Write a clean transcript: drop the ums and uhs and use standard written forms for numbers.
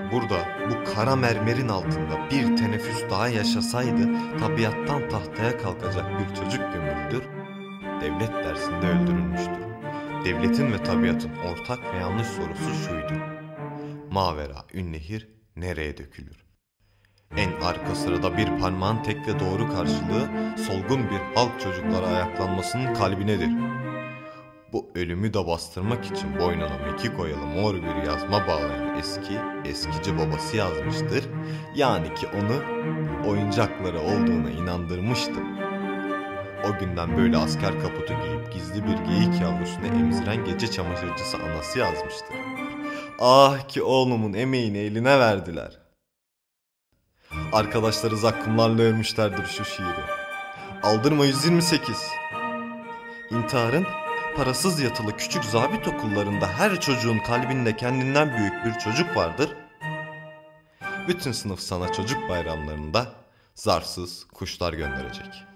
Burada bu kara mermerin altında bir teneffüs daha yaşasaydı tabiattan tahtaya kalkacak bir çocuk gömüldür, devlet dersinde öldürülmüştür. Devletin ve tabiatın ortak ve yanlış sorusu şuydu: mavera ünnehir nereye dökülür? En arka sırada bir parmağın tek ve doğru karşılığı solgun bir halk çocuklara ayaklanmasının kalbinedir. Bu ölümü de bastırmak için boynuna mekik oyalı mor bir yazma bağlayan eskici babası yazmıştır. Yani ki onu oyuncakları olduğuna inandırmıştı. O günden böyle asker kaputu giyip gizli bir geyik yavrusunu emziren gece çamaşırcısı anası yazmıştır. Ah ki oğlumun emeğini eline verdiler. Arkadaşları zakkumlarla örmüşlerdir şu şiiri. Aldırma 128. İntiharın parasız yatılı küçük zabit okullarında her çocuğun kalbinde kendinden büyük bir çocuk vardır. Bütün sınıf sana çocuk bayramlarında zarsız kuşlar gönderecek.